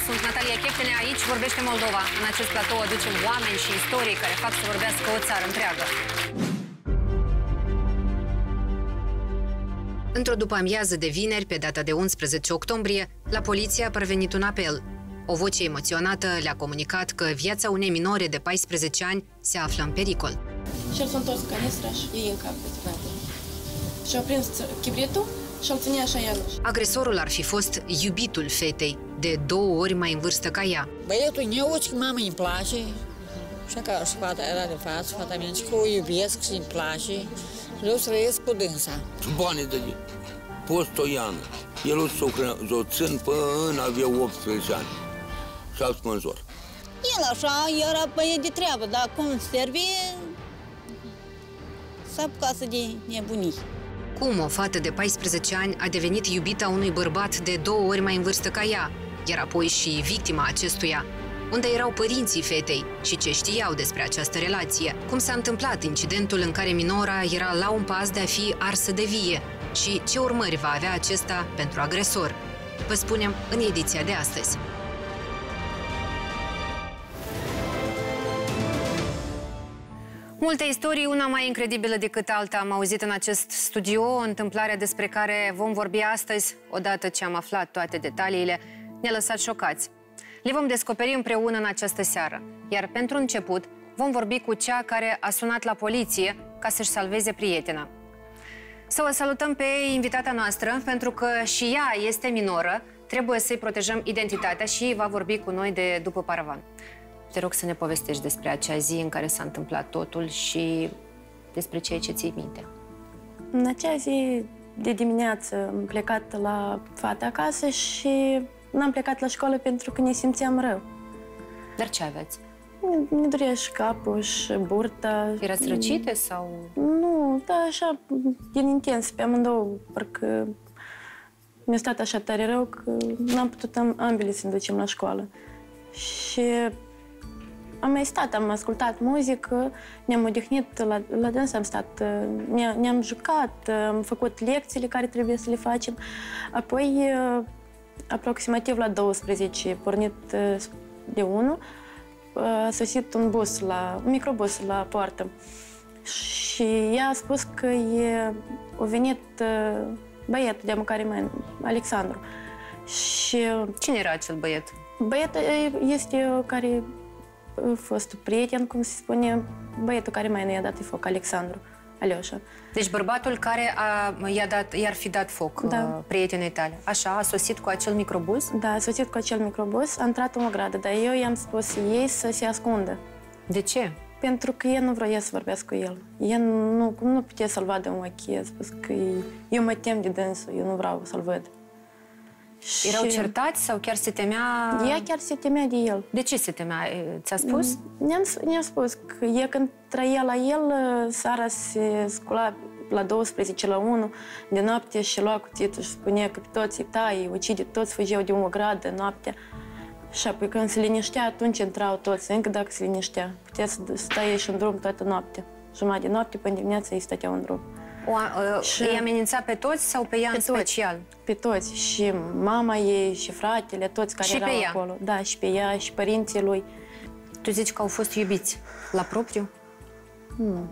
sunt Natalia Cheptene, aici vorbește Moldova. În acest platou aducem oameni și istorii care fac să vorbească o țară întreagă. Într-o după-amiază de vineri, pe data de 11 octombrie, la poliție a parvenit un apel. O voce emoționată le-a comunicat că viața unei minore de 14 ani se află în pericol. Și el s-a întors canistra și ei în cap de tăvată. Și au prins chibritul și-l ținea așa Ianuș. Agresorul ar fi fost iubitul fetei, de 2 ori mai în vârstă ca ea. Băietul neuci, mama îmi place. Și că și fata era de față, fata mea, și că o iubesc și îmi place. Vreau să trăiesc cu dânsa. Banii de postoiană. El o țin până avea 18 ani. Și alt spânzor. El așa era băiet de treabă, dar cum servie, s-a apucat de nebunii. Cum o fată de 14 ani a devenit iubita unui bărbat de 2 ori mai în vârstă ca ea, iar apoi și victima acestuia? Unde erau părinții fetei și ce știau despre această relație? Cum s-a întâmplat incidentul în care minora era la un pas de a fi arsă de vie? Și ce urmări va avea acesta pentru agresor? Vă spunem în ediția de astăzi. Multe istorii, una mai incredibilă decât alta, am auzit în acest studio, o întâmplare despre care vom vorbi astăzi. Odată ce am aflat toate detaliile, ne-a lăsat șocați. Le vom descoperi împreună în această seară, iar pentru început vom vorbi cu cea care a sunat la poliție ca să-și salveze prietena. Să o salutăm pe invitata noastră, pentru că și ea este minoră, trebuie să-i protejăm identitatea și va vorbi cu noi de după paravan. Te rog să ne povestești despre acea zi în care s-a întâmplat totul și despre ceea ce ții minte. În acea zi de dimineață am plecat la fata acasă și n-am plecat la școală pentru că ne simțeam rău. Dar ce aveți? Ne durea și capul și burta. Erați răcite sau...? Nu, da, așa, din intens, pe amândouă, parcă mi-a stat așa tare rău că n-am putut ambele să ne ducem la școală. Și am mai stat, am ascultat muzică, ne-am odihnit, la dâns am stat, ne-am jucat, am făcut lecțiile care trebuie să le facem. Apoi, aproximativ la 12, pornit de 1, a sosit un microbus la poartă. Și ea a spus că a venit băietul de care mai Alexandru. Și cine era acel băiet? Băietul este care a fost prieten, cum se spune, băietul care mai i-a dat foc, Alexandru, Alioșa. Deci bărbatul care i-ar fi dat foc, da, prietenei tale. Așa, a sosit cu acel microbus? Da, a sosit cu acel microbus, a intrat în ogradă, dar eu i-am spus ei să se ascundă. De ce? Pentru că el nu vroia să vorbească cu el. El nu putea să-l vadă în ochi. A spus că eu mă tem de dânsul, eu nu vreau să-l văd. Erau certați sau chiar se temea? Ea chiar se temea de el. De ce se temea? Ți-a spus? Ne-a spus că ea când trăia la el, seara se scula la 12, la 1 de noapte și lua cuțitul și spunea că pe toți îi taie, ucide, toți fugeau de o gradă noaptea. Și apoi când se liniștea, atunci intrau toți, încă dacă se liniștea. Putea să stai și în drum toată noaptea. Jumătate de noapte până dimineața ei stăteau în drum. Îi amenința pe toți sau pe ea în special? Pe toți. Și mama ei, și fratele, toți care erau acolo. Da, și pe ea, și părinții lui. Tu zici că au fost iubiți la propriu? Nu.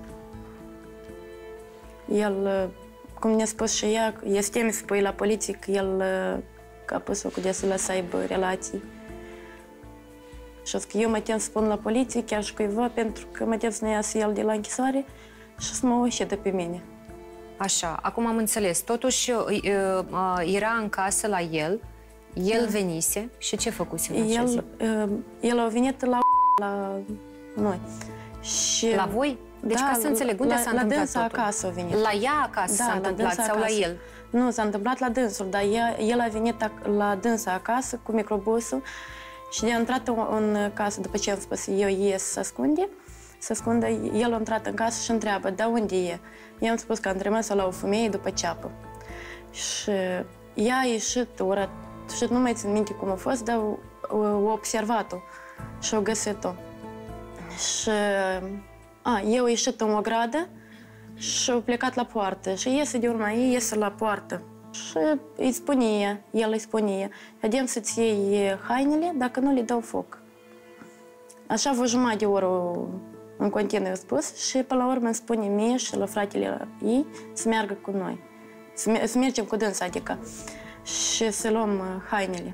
El, cum ne-a spus și ea, este teme să pui la poliție că el a pus-o cu destul să aibă relații. Și că eu mă tem să spun la poliție, chiar și cuiva, pentru că mă tem să ne iasă el de la închisoare și să mă uședă pe mine. Așa, acum am înțeles. Totuși, era în casă la el, el venise și ce făcuse în acea zi? El a venit la noi. Și la voi? Deci ca să înțeleg, unde s-a întâmplat totul? Acasă a venit. La ea acasă s-a întâmplat sau la el? Nu, s-a întâmplat la dânsul, dar el a venit la dânsa acasă cu microbusul și a intrat în casă după ce am spus eu ies să ascunde, el a intrat în casă și întreabă, da, unde e? I-am spus că am trimis-o la o femeie după ceapă. Și ea a ieșit, și nu mai țin minte cum a fost, dar a observat-o și a găsit-o. Și eu a ieșit în ogradă și a plecat la poartă și iese de urma ei, iese la poartă. Și îi spune ea, el îi spune ea, vedem să-ți iei hainele, dacă nu le dau foc. Așa vreo jumătate de oră în continuu i-a spus și până la urmă îmi spune mie și la fratele ei să meargă cu noi. Să mergem cu dânsa, adică, și să luăm hainele.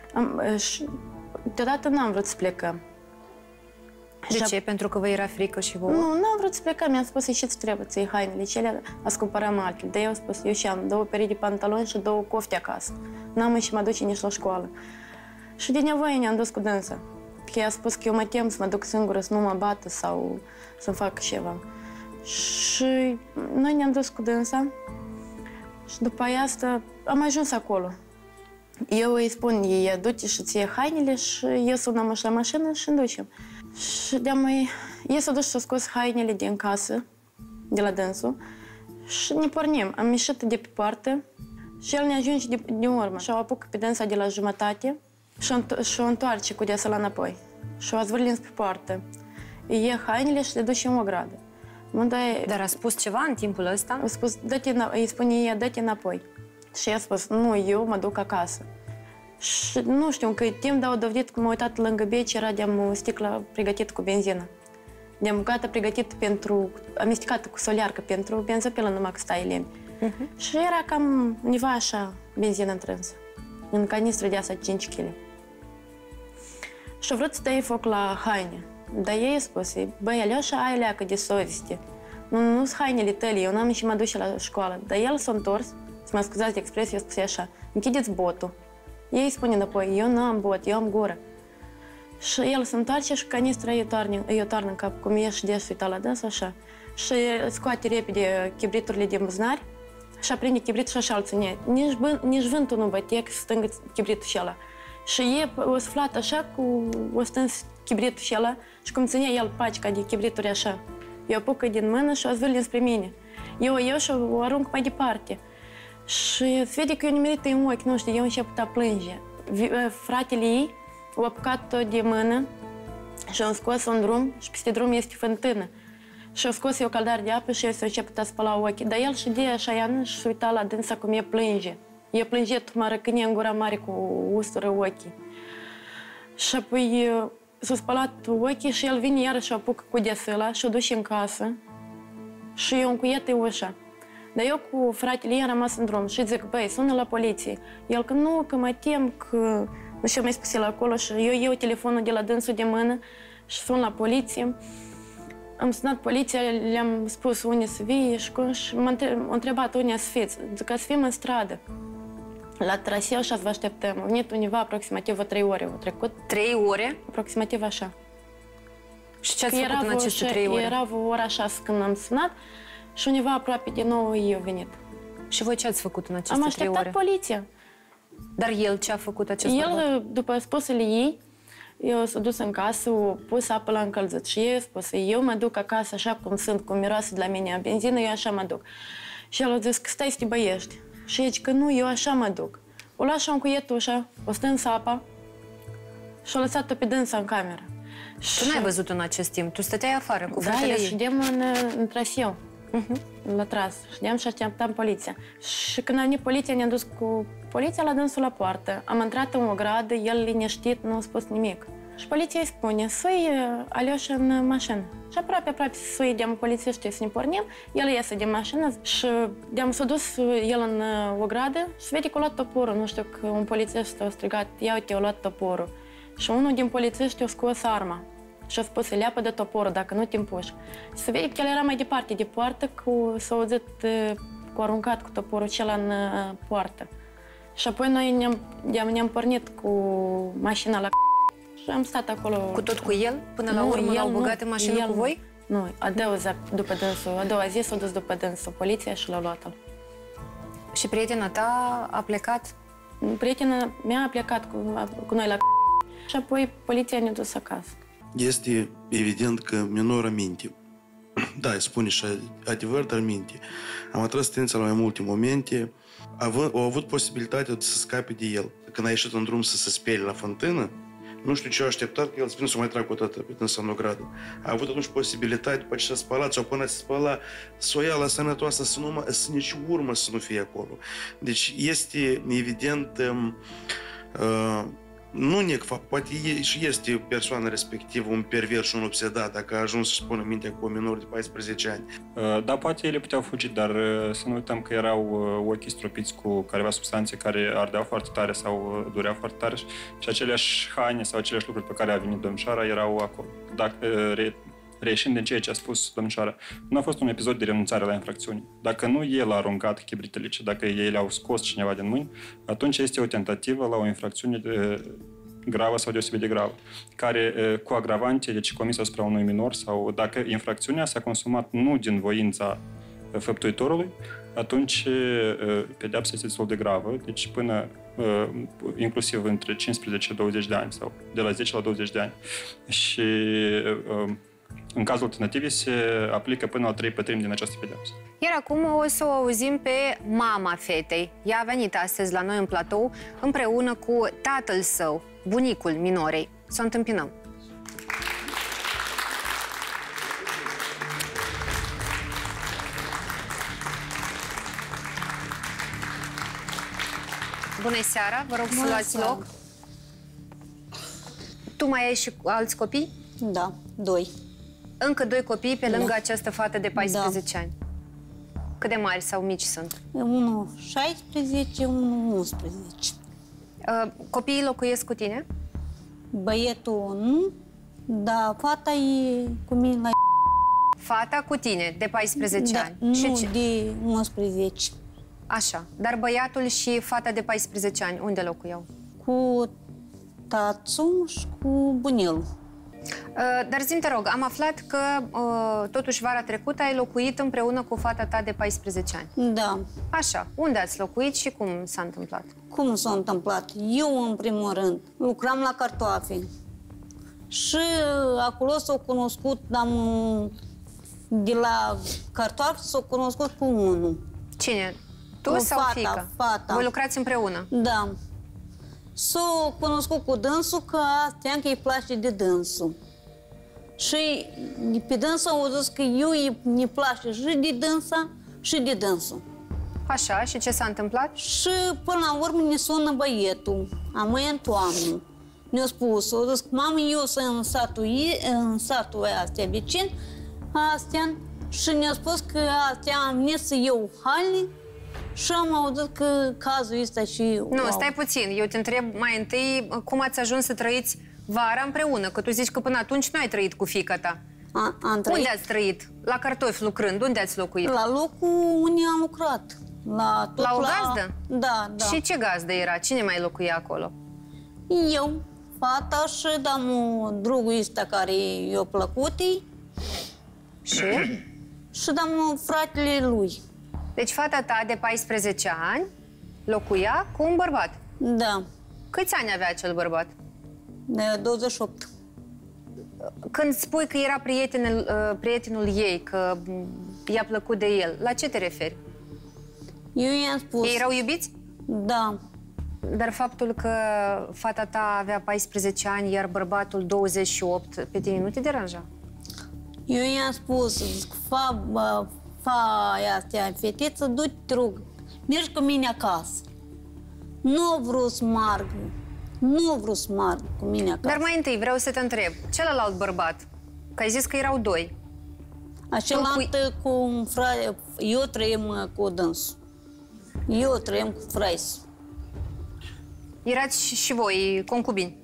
Deodată n-am vrut să plecăm. De ce? Pentru că vă era frică și vouă? Nu, n-am vrut să plecăm. Mi-am spus, ieșiți, trebuie să iei hainele. Cele ați cumpărat altele. De eu am spus, eu și am 2 perechi de pantaloni și 2 cofte acasă. N-am și mă duce nici la școală. Și de nevoie ne-am dus cu dânsa. Că i-a spus că eu mă tem să mă duc singură, să nu mă bată sau să-mi facă ceva. Și noi ne-am dus cu dânsa și după asta am ajuns acolo. Eu îi spun, ei duce și ție hainele și eu sunăm la mașină și îmi ducem. Și ei s-au dus și-au scos hainele din casă, de la dânsul, și ne pornim. Am ieșit de pe poartă și el ne ajunge de urmă. Și-au apucat pe dânsa de la jumătate și-o întoarce cu deasă la înapoi. Și-o zvârlins pe poartă. Îi hainele și le duce în o gradă. Dar a spus ceva în timpul ăsta? A spus, îi spune ea, dă-te înapoi. Și i-a spus, nu, eu mă duc acasă. Și nu știu, că timp de-au dovedit că m-a uitat lângă beci, era de-am o sticlă pregătită cu benzină. De-am gata pregătită pentru, amestecată cu soliarcă pentru benzopilă, numai că stai lemn. Și era cam undeva așa, benzină întrânsă, în canistră de asta 5 kg. Și-a vrut să dai foc la haine. Dar ei i-a spus, băi, Alioșa, ai leacă de совести. Nu-s hainele tale, eu n-am și mă duce la școală. Dar el s-a întors, să mă scuzați de expresie, i-a spus așa, închideți botul. Ei îi spune înapoi, eu nu am bot, eu am gură. Și el se întoarce și canistra îi o toarnă în cap, cum e și de și uita la dâns, așa. Și scoate repede chibriturile din buzunari și aprinde chibritul și așa îl ține. Nici vântul nu bătea că stângă chibritul și ăla. Și e o suflat așa, o stâns chibritul și ăla și cum ținea el pacica de chibrituri așa. Eu apucă din mână și o zvârli spre mine. Eu și o arunc mai departe. Și se vede că eu nimerită în ochi, nu știu, eu început a plânge. Fratele ei au apucat-o de mână și au scos în drum și peste drum este fântână. Și au scos eu caldar de apă și eu s-a început a spăla ochii. Dar el și de așa iană și s-a uitat la dânsa cum e plânge. E plânge mă răcânie în gura mare cu ustură ochii. Și apoi s-a spălat ochii și el vine iarăși și apucă cu desăla și o duce în casă și eu încuietă ușa. Dar eu cu fratele ei am rămas în drum și zic, băi, sună la poliție. El că nu, că mă tem, că nu știu, mai spus el acolo și eu iau telefonul de la dânsul de mână și sun la poliție. Am sunat poliția, le-am spus unde să vie și m-a întrebat unde să fiți. Zic, să fim în stradă. La traseu și vă așteptăm. Am venit undeva aproximativ 3 ore au trecut. 3 ore? Aproximativ așa. Și ce ați făcut în aceste 3 ore? Era o ora 6 când am sunat și undeva aproape de 9 ei au venit. Și voi ce ați făcut în aceste 3 ore? Am așteptat poliția. Dar el ce a făcut acest bărbat? El, după spusele ei, eu s-a dus în casă, a pus apă la încălzit și ei a spus, eu mă duc acasă așa cum sunt, cum miroase de la mine benzină, eu așa mă duc. Și el a zis că stai să te băiești. Și zice că nu, eu așa mă duc. O luat și-o încuiet ușa, o stâns apa și-o lăsat-o pe dânsa în cameră. Tu n-ai văzut în acest timp? Tu stăteai afară cu fratele ei? Da, eu ședeam în traseu, la tras. Ședeam și așteptam poliția. Și când a venit poliția, ne-am dus cu poliția la dânsul la poartă. Am intrat în o gradă, el liniștit, nu a spus nimic. Și poliția îi spune, sui Alioșa în mașină. Și aproape sui de-am polițiștii să ne pornim, el iese din mașină și de-am s-a dus el în o gradă și vede că a luat toporul. Nu știu, că un polițist a strigat, ia uite, a luat toporul. Și unul din polițiști a scos arma și a spus, leapă de toporul, dacă nu te împuși. Și se vede că el era mai departe de poartă, că s-a auzit cu aruncat cu toporul acela în poartă. Și apoi noi ne-am pornit cu mașina la și am stat acolo. Cu tot cu el? Până la urmă l-au băgat în mașină cu voi? Nu, a doua zi s-a dus după dânsul poliția și l-a luat-l. Și prietena ta a plecat? Prietena mea a plecat cu noi la și apoi poliția ne-a dus acasă. Este evident că minorul minte. Da, îi spune și adevăr, dar minte. Am atras atenția la mai multe momente. Au avut posibilitatea să scape de el. Când a ieșit în drum să se spele la fântână, Nu știu ce a așteptat, că el spune să mai trag o dată pe dânsa în ogradă. A avut atunci posibilitate, după ce s-a spălat sau până se spăla, să o ia la sănătoasă, să nici urmă să nu fie acolo. Deci este evident, nu nec, poate și este persoana respectivă un pervers și un obsedat dacă a ajuns să-și pună mintea cu un minor de 14 ani. Da, poate ele puteau fugi, dar să nu uităm că erau ochii stropiți cu careva substanțe care ardeau foarte tare sau dureau foarte tare și aceleași haine sau aceleași lucruri pe care a venit domnișoara erau acolo. Dacă, reieșind din ceea ce a spus domnișoara, nu a fost un episod de renunțare la infracțiuni. Dacă nu el a aruncat chibritele, ci dacă ei le-au scos cineva din mâini, atunci este o tentativă la o infracțiune gravă sau deosebit de gravă, care cu agravante, deci comisă asupra unui minor sau dacă infracțiunea s-a consumat nu din voința făptuitorului, atunci pedeapsa este destul de gravă, deci până inclusiv între 15 și 20 de ani sau de la 10 la 20 de ani. Și în cazul alternativei se aplică până la 3/4 din această pedeapsă. Iar acum o să o auzim pe mama fetei. Ea a venit astăzi la noi în platou împreună cu tatăl său, bunicul minorei. Să o întâmpinăm. Bună seara, vă rog să luați loc. Tu mai ai și alți copii? Da, 2. Încă 2 copii pe lângă această fată de 14 ani. Cât de mari sau mici sunt? Unul 16, unul 11. Copiii locuiesc cu tine? Băietul nu, dar fata e cu mine la... Fata cu tine, de 14 ani. Nu, și de 11. Așa. Dar băiatul și fata de 14 ani, unde locuiau? Cu tațul și cu bunelul. Dar zi-mi, te rog, am aflat că totuși vara trecută ai locuit împreună cu fata ta de 14 ani. Da. Așa. Unde ați locuit și cum s-a întâmplat? Cum s-a întâmplat? Eu, în primul rând, lucram la cartofi. Și acolo s-au cunoscut, de la cartofi s-au cunoscut cu unul. Cine? Tu Cu sau fata, fiica? fata. Voi lucrați împreună? Da. S-au cunoscut cu dânsul că astea că îi place de dânsul. Și pe dânsul au zis că îi place și de dânsa și de dânsul. Așa, și ce s-a întâmplat? Și până la urmă ne sună băietul, amâi în toamnă. Ne-a spus, au zis că mamă, eu sunt în satul astea vecin, astea, și ne-a spus că astea am venit să iau haine și am auzit că cazul ăsta și... Nu, stai puțin, eu te întreb mai întâi cum ați ajuns să trăiți vara împreună, că tu zici că până atunci nu ai trăit cu fiica ta. Am trăit. Unde ați trăit? La cartofi lucrând, unde ați locuit? La locul unde am lucrat. La o gazdă? Da, da. Și ce gazdă era? Cine mai locuia acolo? Eu, fata și drugul ăsta care i-a plăcut. Și? Și fratele lui. Deci fata ta de 14 ani locuia cu un bărbat? Da. Câți ani avea acel bărbat? 28. Când spui că era prietenul ei, că i-a plăcut de el, la ce te referi? Eu i-am spus... Ei erau iubiți? Da. Dar faptul că fata ta avea 14 ani, iar bărbatul 28, pe tine nu te deranja? Eu i-am spus, zic, astea, fetiță, du-te, te rog, mergi cu mine acasă. Nu vreau să marg, cu mine acasă. Dar mai întâi vreau să te întreb, celălalt bărbat, că ai zis că erau 2. Celălalt cu un frate, eu trăim cu dânsul. Eu trăim cu fraisul. Erați și voi concubini?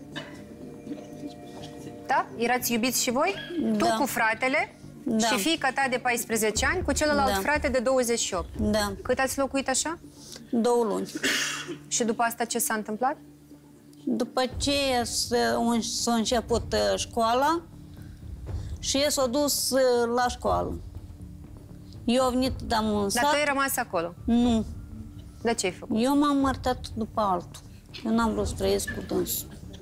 Da? Erați iubiți și voi? Da. Tu cu fratele și fiica ta de 14 ani cu celălalt frate de 28. Da. Cât ați locuit așa? 2 luni. Și după asta ce s-a întâmplat? După ce s-a început școala și el s-a dus la școală. Eu am venit, în sat. Dar tu ai rămas acolo? Nu. De ce ai făcut? Eu m-am mărtat după altul. Eu n-am vrut să trăiesc cu dânsul.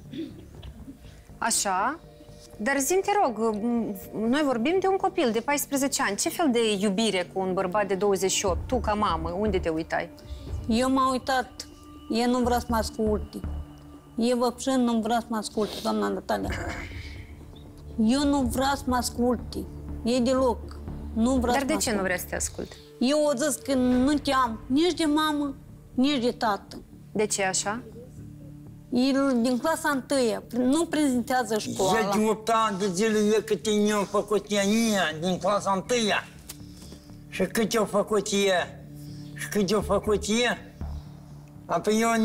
Așa. Dar zi-mi, te rog, noi vorbim de un copil de 14 ani. Ce fel de iubire cu un bărbat de 28? Tu, ca mamă, unde te uitai? Eu m-am uitat. El nu vrea să mă asculte. Eu вообще nu vreau să mă asculte, doamna Natalia. Eu nu vreau să mă asculte. E deloc. Nu vreau Dar să de mă ce nu asculte. vrei să te asculte? Eu o zis că nu te am nici de mamă, nici de tată. De ce așa? El din clasa 1 nu prezentează școala. 10 ani de zile de câte ne-au făcut ea din clasa 1 și cât au făcut ea și cât au făcut ea, apoi eu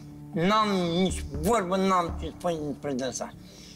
nici vorbă n-am ce spune despre dânsa.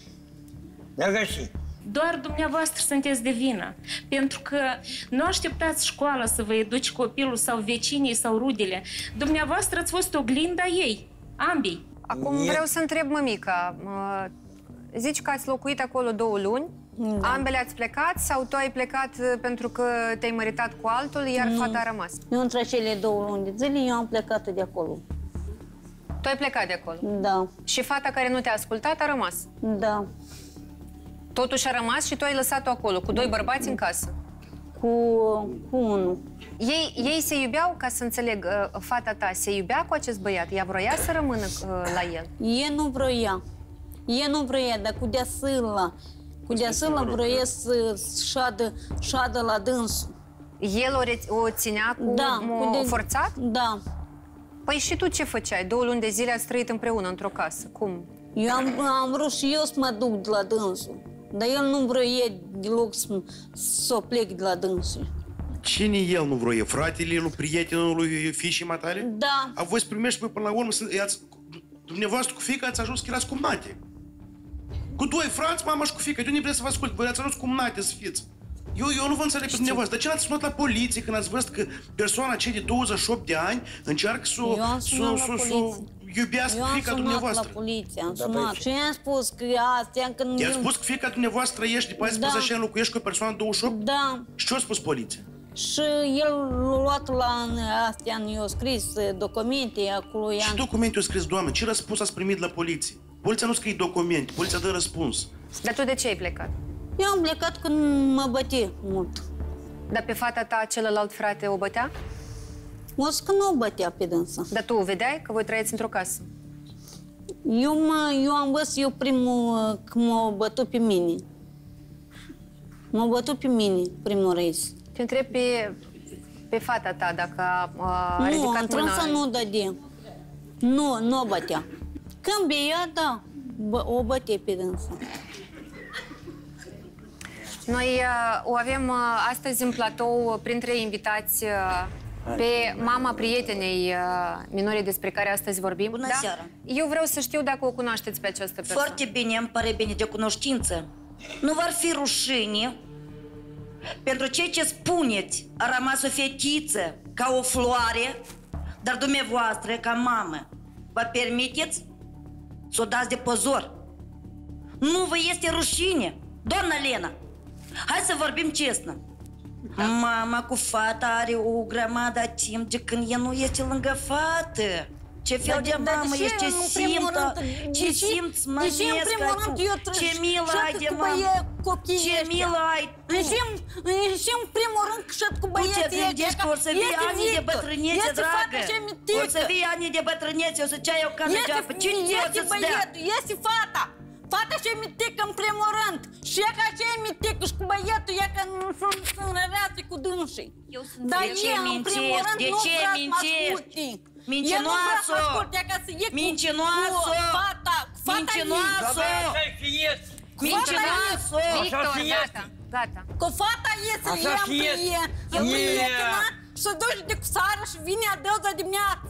Dacă știi. Doar dumneavoastră sunteți de vină, pentru că nu așteptați școala să vă educi copilul sau vecinii sau rudele. Dumneavoastră ați fost oglinda ei, ambii. Acum vreau să întreb mămica. Zici că ați locuit acolo 2 luni, ambele ați plecat sau tu ai plecat pentru că te-ai măritat cu altul, iar fata a rămas? Eu între cele 2 luni de zile, eu am plecat de acolo. Tu ai plecat de acolo? Da, Și fata care nu te-a ascultat a rămas? da. Totuși a rămas și tu ai lăsat-o acolo, cu 2 bărbați în casă. Cu unul. Ei se iubeau, ca să înțeleg, fata ta se iubea cu acest băiat? Ea vroia să rămână la el? E nu vroia. E nu vroia, dar cu deasâla. Cu deasâla vroia să șadă la dânsul. El o ținea cu forțat? Da. Păi și tu ce făceai? 2 luni de zile ați trăit împreună într-o casă. Cum? Eu am vrut și eu să mă duc de la dânsul. Dar el nu vroia deloc să o plec de la dânsul. Cine el nu vroie? Fratele lui, prietenul lui fiicii matale? Da. A voi să primești până la urmă, dumneavoastră cu fiica ați ajuns că erați cumnate. Cu 2 frați, mama și cu fiica. De unde vreți să vă ascult? Voi ați ajuns cumnate să fiți. Eu nu vă înțeleg pe dumneavoastră. De ce n-ați sunat la poliție când ați văzut că persoana cea de 28 de ani încearcă să iubească fiica dumneavoastră? Eu am sunat la poliție, am sunat. Și i-am spus că astea... I-a spus că fiica dumneavoastră trăiești de 14 ani, locuiești cu o persoană 28? Da. Și ce a spus poliția? Și el l-a luat la astea, i-a scris documente acolo. Ce documente a scris, doamne? Ce răspuns ați primit la poliție? Poliția nu scrie documente, poliția dă răspuns. Dar tu de ce ai plecat? Eu am plecat când mă bătea mult. Dar pe fata ta celălalt frate o bătea? O să că nu o bătea pe dânsa. Dar tu o vedeai că voi trăiați într-o casă? Eu am văzut primul că m-a bătut pe mine. M-a bătut pe mine primul râs. Te întreb pe fata ta dacă a ridicat mâna. Nu, nu dădea. Nu o bătea. Când bea, da, o bătea pe dânsa. Noi o avem astăzi în platou, printre invitați, pe mama prietenei minorii despre care astăzi vorbim. Bună seara! Eu vreau să știu dacă o cunoașteți pe această persoană. Foarte bine, îmi pare bine de cunoștință. Nu v-ar fi rușine pentru ceea ce spuneți, a rămas o fetiță ca o floare, dar dumneavoastră, ca mamă, vă permiteți să o dați de pozor? Nu vă este rușine, doamna Lena? Hai să vorbim cesnă. Mama cu fata are o grămadă timp de când ea nu este lângă fată. Ce fel de mamă ești, ce simtă, ce simți, mămiescă, ce milă ai de mamă, ce milă ai tu. Și în primul rând că și cu băieții tu te gândești că o să vii ani de bătrânețe, dragă. O să vii ani de bătrânețe, o să ceai o cană de apă. Cine ți-o să-ți dea? Este fata. Fata și-e mitică în primul rând. Și e ca și-e mitică și cu băietul e că nu sunt în relație cu dânsii. Dar e în primul rând nu vreau să mă asculte. Mincinoasă! Mincinoasă! Mincinoasă! Mincinoasă! Victor, gata. Cu fata iese, e prietenă, se duce de cu seară și vine a 2 dimineață.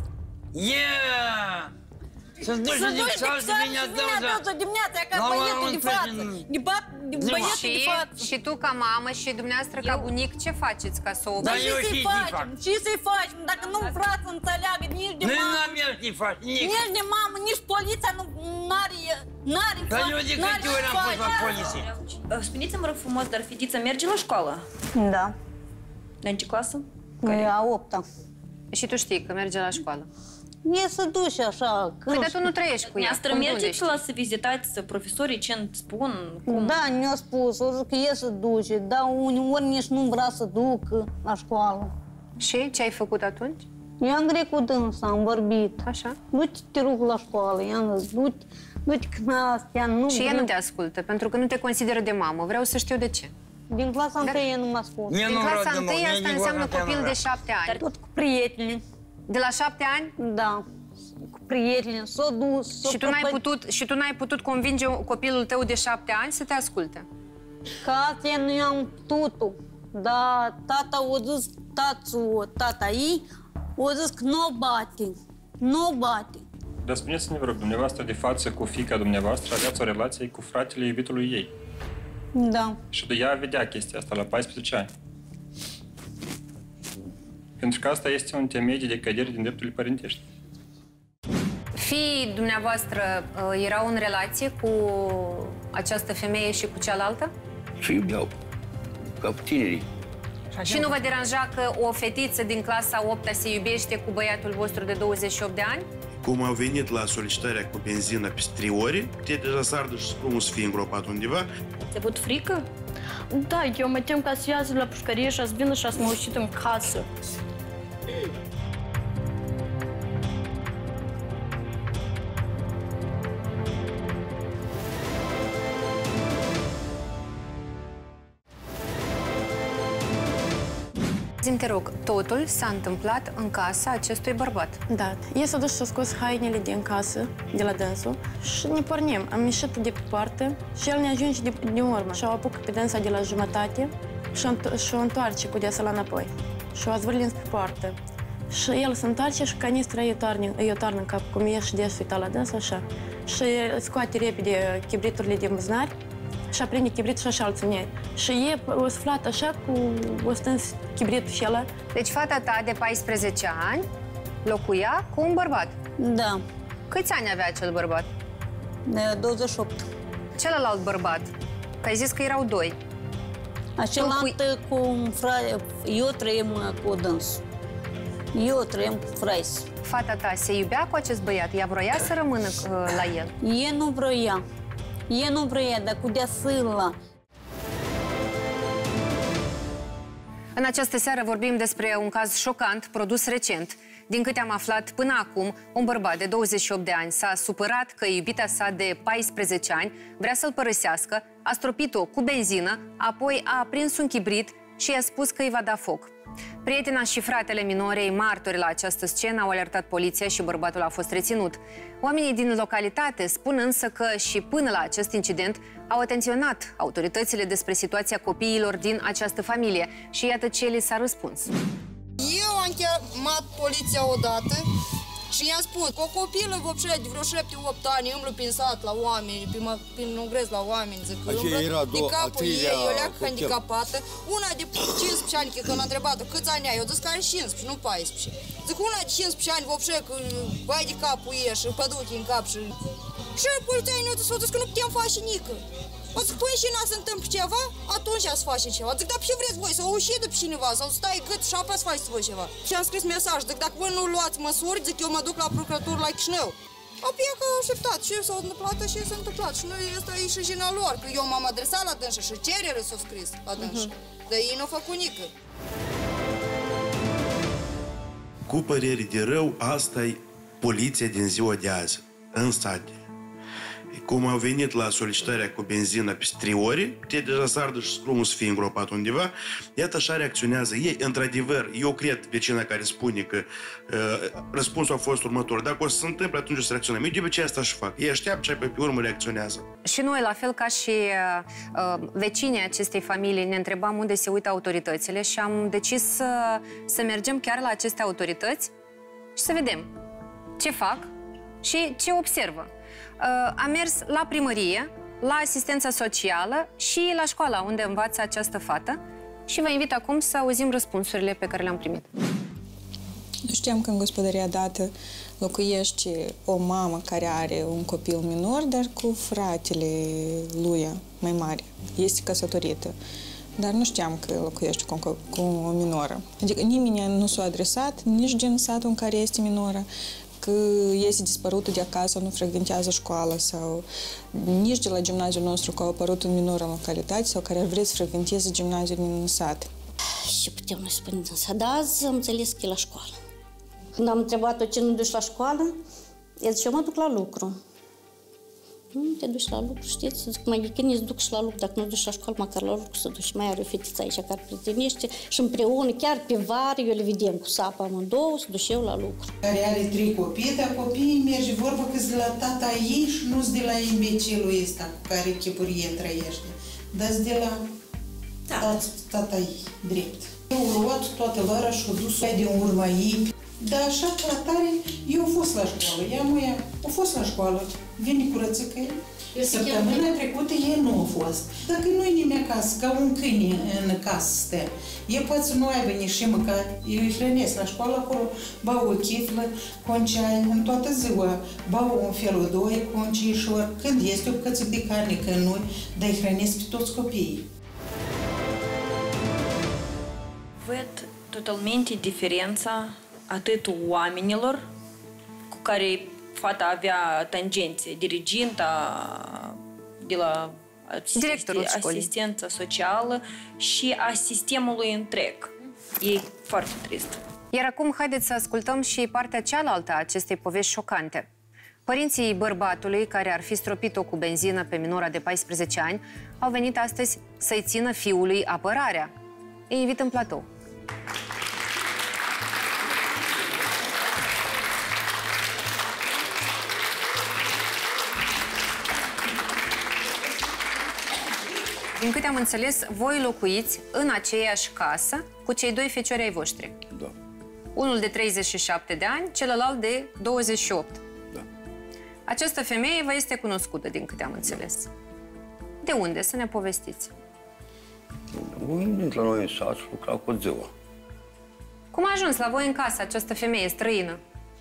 Să-ți duci de seară și vine a 2 dimineața, ca băietul de față. Băietul de față. Și tu ca mamă și dumneavoastră ca bunic, ce faceți ca să o... Dar eu și ce să-i facem? Dacă nu vrea să înțeleagă nici de mamă... Nu am eu să-i faci, nici de mamă, nici poliția n-are... Dar eu de câte ori am fost la poliție? Spuneți-mi, rog frumos, dar fetița merge la școală? Da. În ce clasă? A 8-a. Și tu știi că merge la școală? E să duci așa... Păi, dar tu nu trăiești cu ea. Neastră mergeți la să vizitați profesorii ce îmi spun? Cum? Da, ne-a spus, o zic că e să duce, dar uneori nici nu vrea să ducă la școală. Și ce ai făcut atunci? I-am grei cu dânsa, am vorbit. Așa? Du-te, te rog, la școală. I-am zis, du-te că astea nu... Și ea nu te ascultă, pentru că nu te consideră de mamă. Vreau să știu de ce. Din clasa 1 nu mă ascultă. Din clasa 1 asta înseamnă copil de 7 ani. Tot cu prieteni. De la 7 ani? Da. Cu prieteni. S-o dus. Și tu n-ai putut convinge copilul tău de 7 ani să te asculte? Că astea nu i-am putut. Dar tata a zis, tata ei, a zis că nu bate. Nu bate. Dar spuneți-ne, vă rog, dumneavoastră de față cu fiica dumneavoastră aveați o relație cu fratele iubitului ei. Da. Și de ea vedea chestia asta la 14 ani. Pentru că asta este un temei de decădere din drepturile părintești. Fiii dumneavoastră erau în relație cu această femeie și cu cealaltă? Se iubeau, ca tinerii. Și nu vă deranja că o fetiță din clasa 8-a se iubește cu băiatul vostru de 28 de ani? Cum au venit la solicitarea cu benzină peste 3 ore, te deja s-ar duce să fie îngropat undeva. Ați avut frică? Da, eu mă tem ca să iasă la pușcărie și să vină și să mă ucid în casă. Zi-mi, te rog, totul s-a întâmplat în casa acestui bărbat. Da. Ei s-au dus și-au scos hainele din casă, de la dânsul, și ne pornim. Am ieșit de pe poartă și el ne ajunge de urmă. Și-au apucat pe dânsa de la jumătate și-o întoarce cu deasa la înapoi. Și-o zvârlins pe poartă. Și el se întoarce și canistra îi o toarnă în cap, cum ieși de uita la dânsa, așa. Și scoate repede chibriturile din buzunari și aprinde chibritul și alții ține. Și e o suflat așa o stâns chibritul și ăla. Deci fata ta de 14 ani locuia cu un bărbat? Da. Câți ani avea acel bărbat? 28. Celălalt bărbat, că ai zis că erau 2. Același cu un frate, eu trăim cu dânsul. Eu trăim cu fraisul. Fata ta se iubea cu acest băiat? Ea vroia să rămână la el? Ea nu vroia. Ea nu vrea, dar cu deasâla. În această seară vorbim despre un caz șocant produs recent. Din câte am aflat până acum, un bărbat de 28 de ani s-a supărat că iubita sa de 14 ani vrea să-l părăsească, a stropit-o cu benzină, apoi a aprins un chibrit și i-a spus că îi va da foc. Prietena și fratele minorei, martori la această scenă, au alertat poliția și bărbatul a fost reținut. Oamenii din localitate spun însă că și până la acest incident au atenționat autoritățile despre situația copiilor din această familie și iată ce li s-a răspuns. Eu am chemat poliția odată și i-am spus că o copilă vopșea de vreo 7-8 ani îmblă prin sat la oameni, prin Nogrez la oameni, zic, îmblă de capul ei, o leacă handicapată, una de 15 ani, că n-a întrebat-o câți ani ai, eu zic că are 15, nu 14. Zic, una de 15 ani vopșea că vai de capul ei și păduchi în cap și poliția ne-a zis că nu puteam face nică. O zic, păi și n-a să întâmplă ceva, atunci să facem ceva. Zic, dar ce vreți voi, să o ușidă pe cineva, sau stai gât și apoi să faceți voi ceva. Și am scris mesaj, zic, dacă voi nu luați măsuri, zic, eu mă duc la procuratură la Chișinău. Apoi că au așteptat și s-a întâmplat și s-a întâmplat. Și noi, ăsta e și jina lor, că eu m-am adresat la dânșă și cerere s-a scris la dânșă. Dar ei n-au făcut nică. Cu părere de rău, asta e poliția din ziua de azi, în sate. Cum au venit la solicitarea cu benzină peste 3 ore, te deja s-ar duce scrumul să fie îngropat undeva, iată așa reacționează ei. Într-adevăr, eu cred vecina care spune că răspunsul a fost următor. Dacă o să se întâmple, atunci o să reacționăm. Eu de obicei asta și fac. Ei așteaptă și pe urmă reacționează. Și noi, la fel ca și vecinii acestei familii, ne întrebam unde se uită autoritățile și am decis să mergem chiar la aceste autorități și să vedem ce fac și ce observă. Am mers la primărie, la asistența socială și la școala unde învață această fată și vă invit acum să auzim răspunsurile pe care le-am primit. Nu știam că în gospodăria dată locuiește o mamă care are un copil minor, dar cu fratele lui mai mare. Este căsătorită. Dar nu știam că locuiește cu o minoră. Adică nimeni nu s-a adresat, nici din satul în care este minoră, că este dispărută de acasă, nu frecventează școala sau nici de la gimnaziul nostru că a apărut un minor în localitate sau care ar vrea să frecventeze gimnaziul din sat. Și putem noi spune dânsa, da, azi am înțeles că e la școală. Când am întrebat-o ce nu duci la școală, el zice, eu mă duc la lucru. Nu te duci la lucru, știți? Zic, mai ghichinii se duc și la lucru, dacă nu duci la școală, măcar la lucru să duci. Mai are o fetiță aici care prietenește și împreună, chiar pe vară, eu le vedem cu sapă amândouă, să duc eu la lucru. Care are 3 copii, dar copiii merge vorba că de la tata ei și nu de la imbecilul ăsta cu care chipurie trăiește, dar de la tata ei, drept. Eu am luat toată vara și o dus de urma ei. Dar așa ca atare, eu am fost la școală, ea măia a fost la școală, vine curățică ei. Săptămâna trecută el nu a fost. Dacă nu-i nimeni acasă, ca un câine în casă stă, el poate să nu aibă nici și măcar, eu îi hrănesc la școală acolo, bau o chiflă cu un ceai, în toată ziua, bau un felul doi cu un ciișor, când este o bucăță de carne, când nu, dar îi hrănesc pe toți copiii. Văd totalmente diferența atât oamenilor cu care fata avea tangențe, diriginta de la asistența socială și a sistemului întreg. E foarte trist. Iar acum haideți să ascultăm și partea cealaltă a acestei povești șocante. Părinții bărbatului care ar fi stropit-o cu benzină pe minora de 14 ani au venit astăzi să-i țină fiului apărarea. Îi invit în platou. Din câte am înțeles, voi locuiți în aceeași casă cu cei doi feciori ai voștri. Da. Unul de 37 de ani, celălalt de 28. Da. Această femeie vă este cunoscută, din câte am înțeles. De unde? Să ne povestiți. Venit la noi în sat și lucra cu ziua. Cum a ajuns la voi în casă această femeie străină?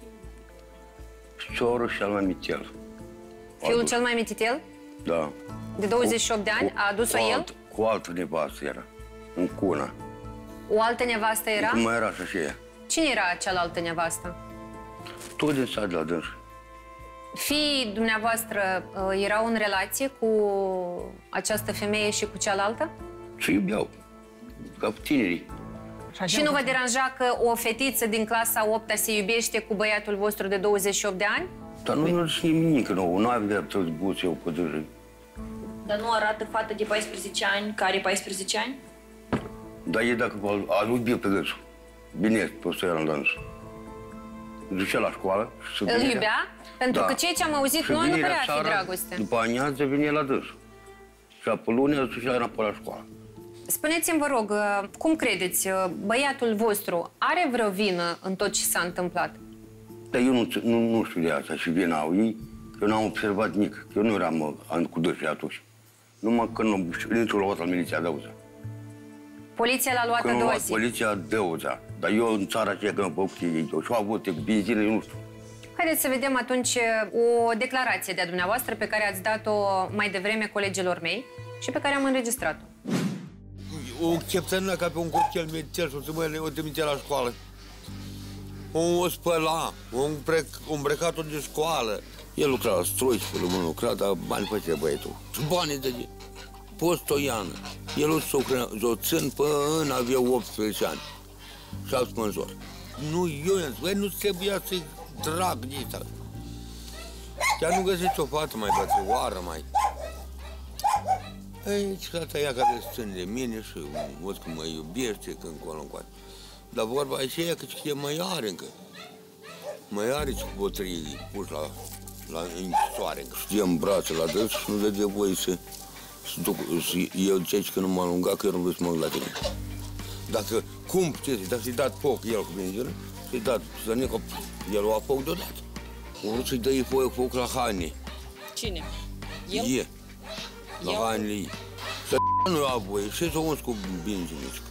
Ciorul cel mai mitel. Fiul cel mai mititel? Da. De 28 de ani? A adus-o el? Cu altă nevastă era, în cuna. O altă nevastă era? Cum mai era și ea. Cine era cealaltă nevastă? Tot din sat de la dâns. Fiii dumneavoastră erau în relație cu această femeie și cu cealaltă? Se iubeau, ca tinerii. Și nu vă deranja că o fetiță din clasa 8-a se iubește cu băiatul vostru de 28 de ani? Dar nu știu nimic nou, nu avem drept să zbuți eu cu dânsii. Dar nu arată fata de 14 ani, care are 14 ani? Dar e dacă a iubit pe dânsul. Bine, tot să era în dânsul. Ducea la școală și îl iubea? Pentru că ceea ce am auzit noi nu părea a fi dragoste. După aniază vine la dânsul. Și apă lunea ducea înapoi la școală. Spuneți-mi, vă rog, cum credeți, băiatul vostru are vreo vină în tot ce s-a întâmplat? Dar eu nu știu de asta și vina au ei. Eu n-am observat nimic, eu nu eram cu dânsii atunci. Numai când l-a luat la miliția Dăuța. Poliția l-a luat a doua zi? Poliția Dăuța. Dar eu în țara aceea când am făcut ei, și-au avut cu benzină, eu nu știu. Haideți să vedem atunci o declarație de-a dumneavoastră pe care ați dat-o mai devreme colegilor mei și pe care am înregistrat-o. O cheptănă ca pe un copil metel și o trimitea la școală. O spăla, o îmbrăcat-o de școală. El lucra la stroi și pe lumea lucra, dar bani făcea băietul. Și banii de postoiană. El o țin până avea 18 ani. Și alt spânzor. Nu, eu i-am zis, nu trebuia să-i trag de asta. Chiar nu găsești o fată mai bățioară, mai... Aici, tata ea care ține de mine și văd că mă iubește când încolo-ncoate. Dar vorba aceea că e mai are încă. Mai are și botării puși la închisoare. Știam brațe la dâns și nu dădea voie să duc. Eu ziceai că nu m-a alungat, că eu nu vreau să mă duc la tine. Dacă, cum puteți, dacă i-a dat foc el cu benzină, i-a dat Zănică, el o a foc deodată. O vrut să-i dă foc la haine. Cine? El? E. La hainele ei. Să nu a voie și să o uns cu benzină.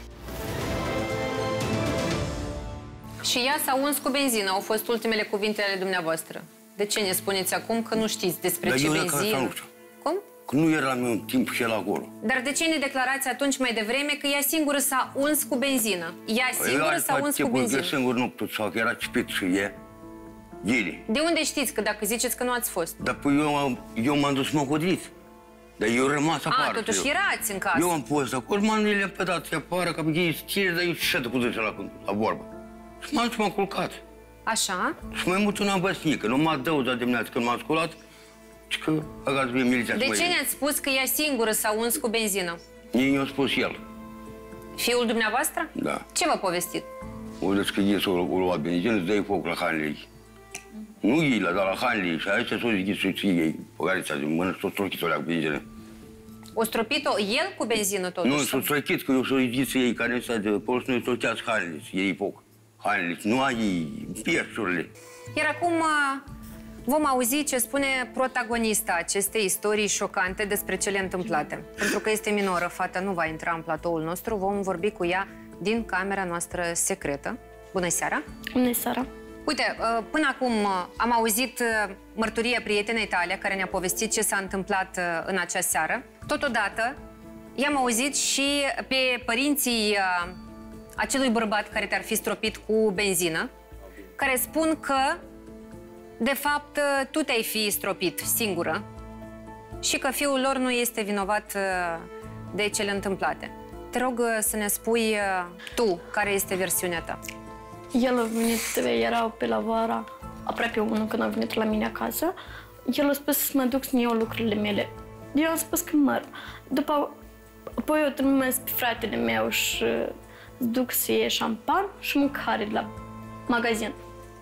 Și ea s-a uns cu benzină, au fost ultimele cuvinte ale dumneavoastră. De ce ne spuneți acum că nu știți despre ce benzină? Cum? Că nu era la meu timp și el acolo. Dar de ce ne declarați atunci mai devreme că ea singură s-a uns cu benzină? Ea singură s-a uns cu benzină. Eu singur nu pot sau că era cipit și e. Ele. De unde știți că dacă ziceți că nu ați fost? Dar eu m-am dus măhodit. Dar eu rămas afară. Totuși erați în casă. Eu am fost acolo, le-am pedat afară, că ei știe, dar eu ce cu dânsă la vorbă. Și m-am culcat. Așa? Și mai mult n-am văzut nică. Numai dăuța dimineața când m-am sculat, și că a vine miliția. De ce ne-ați spus că ea singură s-a uns cu benzină? Ei ne-au spus el. Fiul dumneavoastră? Da. Ce v-a povestit? O zis că ei s-au luat benzină, îți dai foc la hanele. Nu ei, dar la hanele. Și aici s-au zis soții ei, pe care ți-a zis, mână, s-au strochit-o la benzină. O stropit-o el cu benzină totuși? Nu, s-au strochit, că eu s-au zis ei care s-a de post, nu-i strocheați hanele, ei foc. Hanele, nu ai pieșurile. Iar acum vom auzi ce spune protagonista acestei istorii șocante despre cele întâmplate. Pentru că este minoră, fata nu va intra în platoul nostru, vom vorbi cu ea din camera noastră secretă. Bună seara! Bună seara! Uite, până acum am auzit mărturia prietenei tale care ne-a povestit ce s-a întâmplat în acea seară. Totodată, i-am auzit și pe părinții acelui bărbat care te-ar fi stropit cu benzină, care spun că, de fapt, tu te-ai fi stropit singură și că fiul lor nu este vinovat de cele întâmplate. Te rog să ne spui tu care este versiunea ta. El a venit, erau pe la vara, aproape 1 când a venit la mine acasă. El a spus să mă duc să iau lucrurile mele. Eu am spus că mă. Apoi eu trimis pe fratele meu și duc să iei șampan și mâncare la magazin.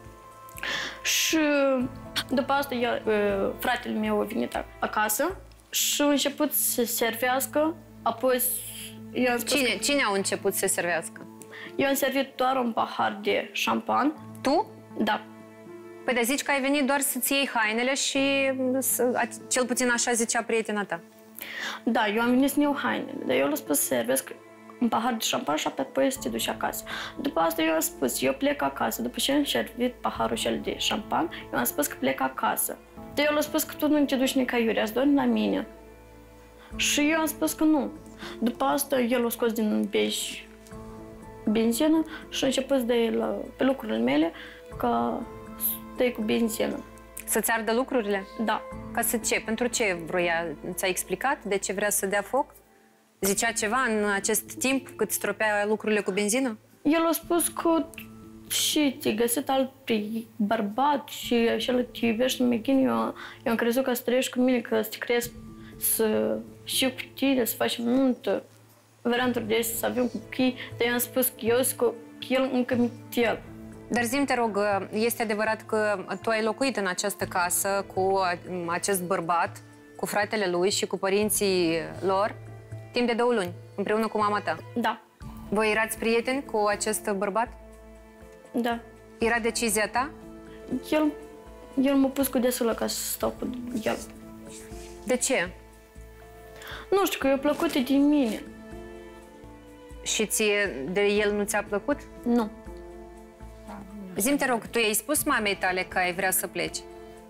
Și după asta fratele meu a venit acasă și a început să servească, apoi eu am spus Cine au început să servească? Eu am servit doar un pahar de șampan. Tu? Da. Păi de zici că ai venit doar să-ți iei hainele și cel puțin așa zicea prietena ta. Da, eu am venit să-mi iau hainele, dar eu l-am spus să servesc un pahar de șampan și apoi să te duci acasă. După asta eu am spus, eu plec acasă. După ce am servit paharul cel de șampan, eu am spus că plec acasă. Dar eu l-am spus că tu nu te duci nicăiuri, ați dormi la mine. Și eu am spus că nu. După asta el a scos din bej benzină și a început să dea pe lucrurile mele ca să dea cu benzină. Să-ți ardă lucrurile? Da. Ca să ce? Pentru ce vroia? Ți-a explicat de ce vrea să dea foc? Zicea ceva în acest timp cât stropea lucrurile cu benzină? El a spus că și ți-ai găsit alt bărbat și așa te iubești în mechine. Eu am crezut că să trăiești cu mine, că să te crezi să și cu tine, să faci multă varianturi de astea, să avem copii, dar eu am spus că eu sunt copil încă mitel. Dar zi-mi, te rog, este adevărat că tu ai locuit în această casă cu acest bărbat, cu fratele lui și cu părinții lor, timp de 2 luni, împreună cu mama ta? Da. Voi erați prieteni cu acest bărbat? Da. Era decizia ta? El m-a pus cu desul ca să stau cu el. De ce? Nu știu, că i-a plăcut de mine. Și ție de el nu ți-a plăcut? Nu. Zi-mi, te rog, tu i-ai spus mamei tale că ai vrea să pleci?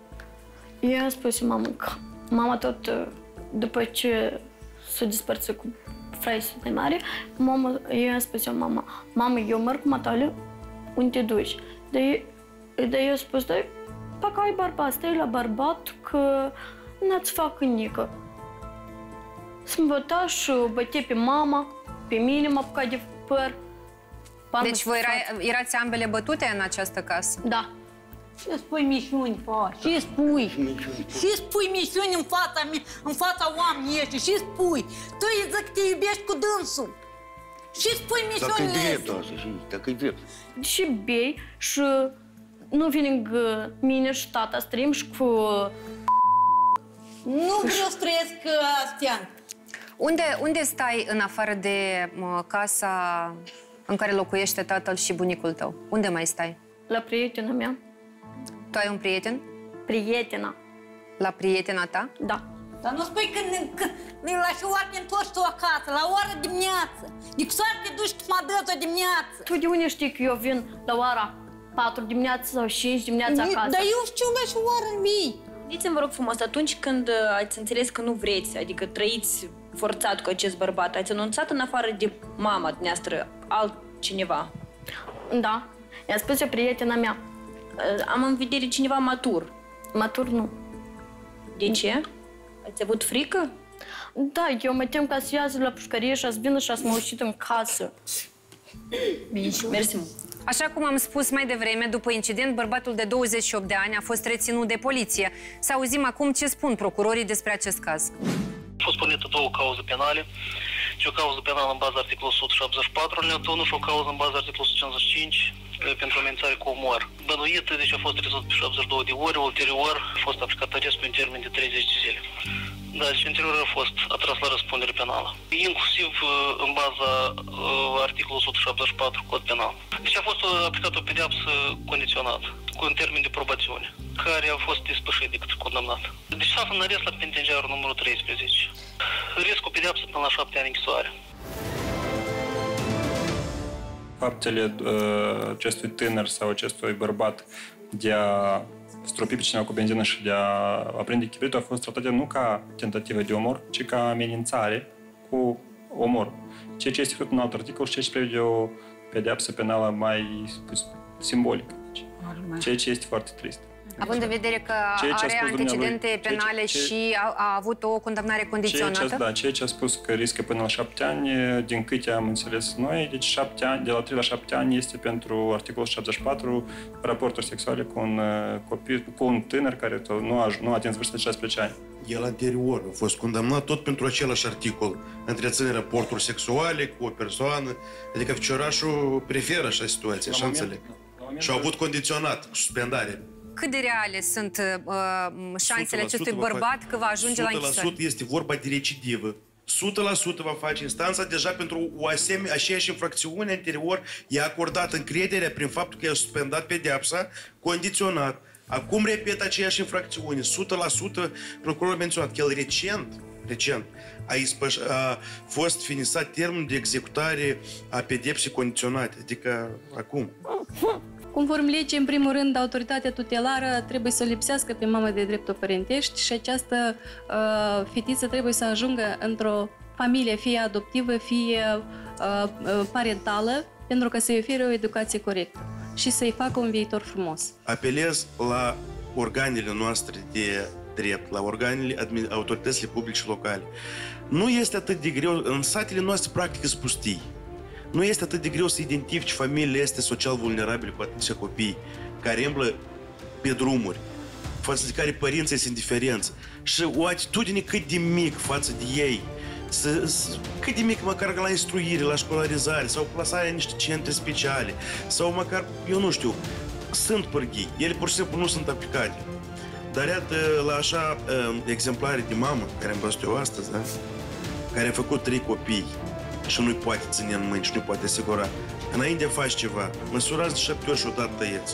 Eu am spus mamă că mama tot, după ce s-a despărțit cu frații mai mare, eu am spus mama, eu merg cu matale, unde te duci? Dar eu am spus, dacă ai bărbat, stai la bărbat, că n-ați fac nică. Să-mi văta și băte pe mama, pe mine m-a apucat de păr. Deci voi erați ambele bătute în această casă? Da. Ce spui mișuni, faci? Ce spui? Ce spui mișuni în fața oamenii ăștia? Ce spui? Tu îi zic că te iubești cu dânsul. Ce spui mișunile astea? Dacă-i drept asta, dacă-i drept. Și bei și nu vine lângă mine și tata străim și cu... Nu vreau să trăiesc astea. Unde stai în afară de casa în care locuiește tatăl și bunicul tău? Unde mai stai? La prietena mea. Tu ai un prieten? Prietena. La prietena ta? Da. Dar nu spui că la ce oară te întorci tu acasă, la oră dimineață. De ce oară te duci mă dă o dimineață? Tu de unde știi că eu vin la ora 4 dimineața sau 5 dimineața acasă? Dar eu știu la ce oară vii. Diți-mi, vă rog frumos, atunci când ați înțeles că nu vreți, adică trăiți forțat cu acest bărbat, ați anunțat în afară de mama dumneavoastră altcineva? Da. I-a spus eu prietena mea. Am în vedere cineva matur. Matur nu. De ce? Ați avut frică? Da, eu mă tem ca să iasă la pușcărie și să vină și să mă ucid în casă. Mersi mult. Așa cum am spus mai devreme, după incident, bărbatul de 28 de ani a fost reținut de poliție. Să auzim acum ce spun procurorii despre acest caz. Au fost pornite două cauze penale, și o cauză penală în baza articolul 174 alineatul 1 și o cauză în baza articolul 155 pentru amenințare cu omor. Bănuită, deci a fost rezolvat pe 72 de ore, ulterior a fost aplicat arestul în termen de 30 de zile. Da, deci anterior a fost atras la răspundere penală, inclusiv în baza articolul 174 cod penal. Deci a fost aplicată o pedeapsă condiționată, cu un termen de probațiune, care a fost dispășit de către condamnat. Deci s-a în arest la penitenciarul numărul 13. Riscul pedeapsă până la 7 ani închisoare. Faptele acestui tânăr sau acestui bărbat de a stropi pe cineva cu benzină și de a aprinde chibritul a fost tratate nu ca tentativă de omor, ci ca amenințare cu omor. Ceea ce este făcut în alt articol și ceea ce prevede o pedeapsă penală mai simbolică. Ceea ce este foarte trist. Având în vedere că are antecedente penale și a avut o condamnare condiționată? Ceea ce a spus că riscă până la 7 ani, din câte am înțeles noi, deci 7 ani, de la 3 la 7 ani este pentru articolul 74 raporturi sexuale cu un copil, cu un tânăr care nu a atins vârsta de 16 ani. El anterior a fost condamnat tot pentru același articol, întreține raporturi sexuale cu o persoană, adică feciorașul preferă așa situație, așa înțeleg. Și a avut condiționat, cu suspendare. Cât de reale sunt șansele acestui bărbat că va ajunge la închisoare? 100% este vorba de recidivă. 100% va face instanța deja pentru o aceeași infracțiune anterior i-a acordat încrederea prin faptul că i-a suspendat pedeapsa condiționat. Acum repet aceeași infracțiune. 100% procurorul a menționat că el recent a fost finisat termenul de executare a pedepsei condiționate. Adică acum. Conform legii, în primul rând, autoritatea tutelară trebuie să lipsească pe mama de drepturi părintești și această fetiță trebuie să ajungă într-o familie, fie adoptivă, fie parentală, pentru ca să-i ofere o educație corectă și să-i facă un viitor frumos. Apelez la organele noastre de drept, la organele autoritățile publice locale. Nu este atât de greu, în satele noastre practic sunt pustii. Nu este atât de greu să identifici familiile este social vulnerabile cu atâția copii care umblă pe drumuri, față de care părinții sunt indiferenți și o atitudine cât de mic față de ei, cât de mic măcar la instruire, la școlarizare sau plasarea în niște centre speciale sau măcar, eu nu știu, sunt pârghii, ele pur și simplu nu sunt aplicate. Dar iată la așa exemplare de mamă, care am văzut eu astăzi, da? Care a făcut 3 copii și nu-i poate ține în mâini și nu-i poate asigura. Înainte de a face ceva, măsurați de 7 ori și odată tăieți.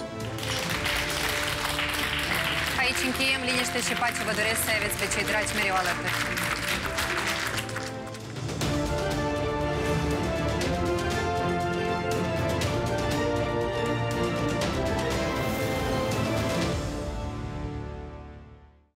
Aici încheiem. Liniște și pace vă doresc, să aveți pe cei dragi mereu alături.